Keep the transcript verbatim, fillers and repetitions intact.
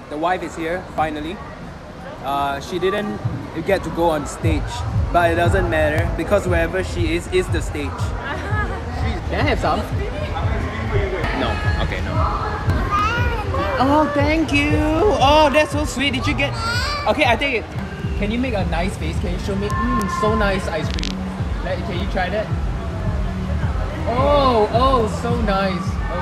the wife is here finally. Uh, she didn't get to go on stage, but it doesn't matter because wherever she is is the stage. Can I have some? No. Okay, no. Oh, thank you. Oh, that's so sweet. Did you get? Okay, I take it. Can you make a nice face? Can you show me? Mmm, so nice ice cream. Let, can you try that? Oh, oh, so nice.